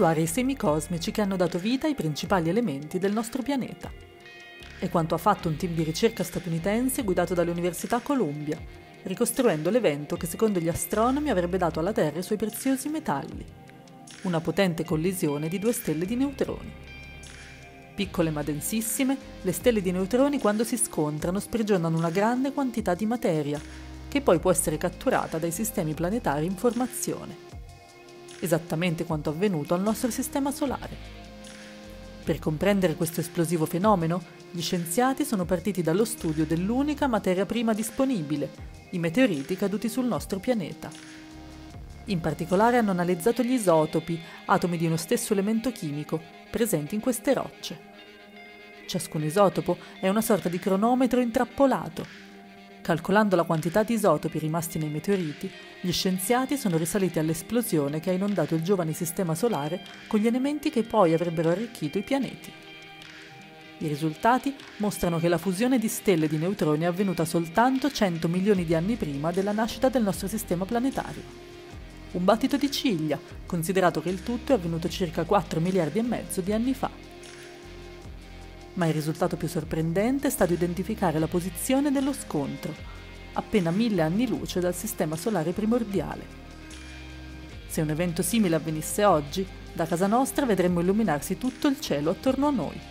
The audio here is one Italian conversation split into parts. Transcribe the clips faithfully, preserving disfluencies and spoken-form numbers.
individuare i semi cosmici che hanno dato vita ai principali elementi del nostro pianeta. È quanto ha fatto un team di ricerca statunitense guidato dall'Università Columbia, ricostruendo l'evento che secondo gli astronomi avrebbe dato alla Terra i suoi preziosi metalli: una potente collisione di due stelle di neutroni. Piccole ma densissime, le stelle di neutroni quando si scontrano sprigionano una grande quantità di materia, che poi può essere catturata dai sistemi planetari in formazione. Esattamente quanto avvenuto al nostro sistema solare. Per comprendere questo esplosivo fenomeno, gli scienziati sono partiti dallo studio dell'unica materia prima disponibile, i meteoriti caduti sul nostro pianeta. In particolare hanno analizzato gli isotopi, atomi di uno stesso elemento chimico, presenti in queste rocce. Ciascun isotopo è una sorta di cronometro intrappolato. Calcolando la quantità di isotopi rimasti nei meteoriti, gli scienziati sono risaliti all'esplosione che ha inondato il giovane sistema solare con gli elementi che poi avrebbero arricchito i pianeti. I risultati mostrano che la fusione di stelle di neutroni è avvenuta soltanto cento milioni di anni prima della nascita del nostro sistema planetario. Un battito di ciglia, considerato che il tutto è avvenuto circa quattro miliardi e mezzo di anni fa. Ma il risultato più sorprendente è stato identificare la posizione dello scontro, appena mille anni luce dal sistema solare primordiale. Se un evento simile avvenisse oggi, da casa nostra vedremmo illuminarsi tutto il cielo attorno a noi.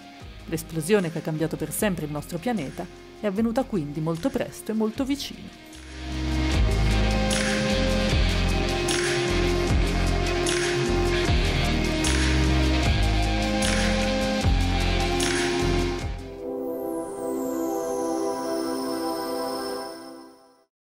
L'esplosione che ha cambiato per sempre il nostro pianeta è avvenuta quindi molto presto e molto vicino.